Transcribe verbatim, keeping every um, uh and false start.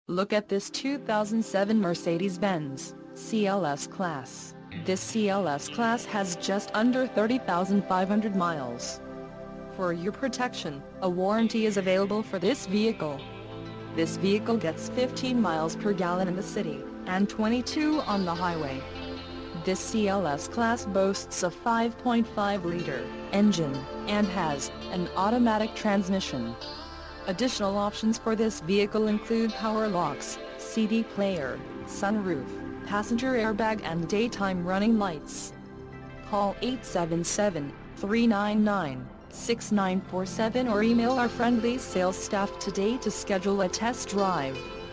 Look at this two thousand seven Mercedes-Benz C L S Class. This C L S Class has just under thirty thousand five hundred miles. For your protection, a warranty is available for this vehicle. This vehicle gets fifteen miles per gallon in the city, and twenty-two on the highway. This C L S Class boasts a five point five liter engine, and has an automatic transmission. Additional options for this vehicle include power locks, C D player, sunroof, passenger airbag and daytime running lights. Call eight seven seven, three nine nine, six nine four seven or email our friendly sales staff today to schedule a test drive.